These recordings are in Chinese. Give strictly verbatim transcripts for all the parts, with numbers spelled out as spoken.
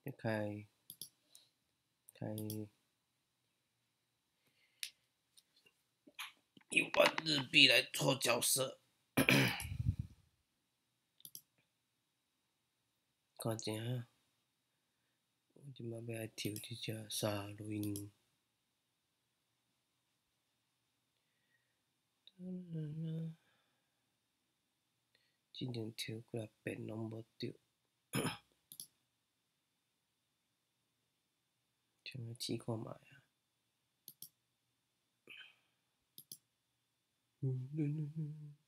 要开开一万日币来做角色，看一下，我即马要来抽这只沙鲁因。之前抽几啊遍拢无着，想要试看卖啊。嗯嗯嗯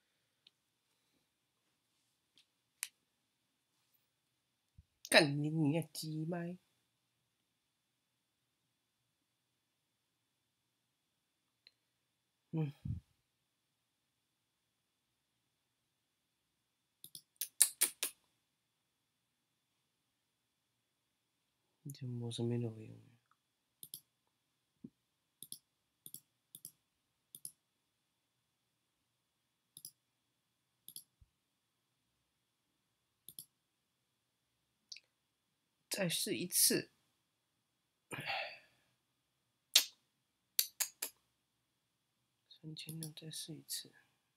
干你你啊鸡麦！嗯。这无啥物路用。再试一次。三千六，再试一次。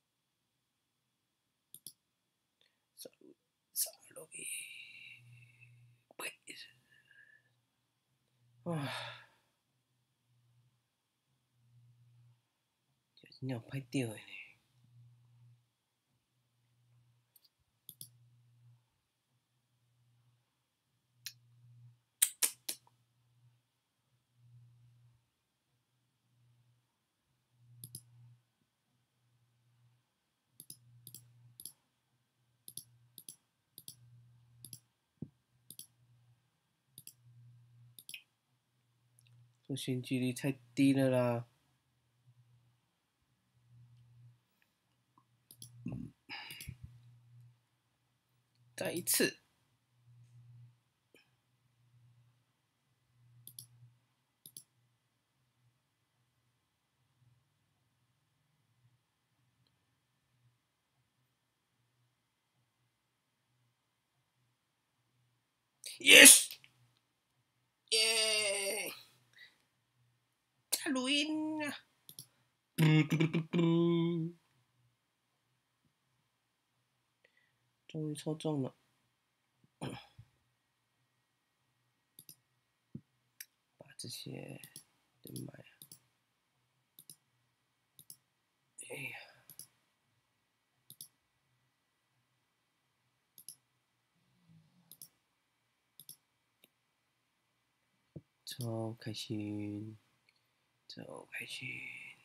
沙鲁沙鲁伊，啊！真正歹钓的呢。这新几率太低了啦！再一次。Yes！ 耶！在录音啊！嘟嘟嘟嘟嘟！终于抽中了。把这些都买了。哎呀！超开心，超开心。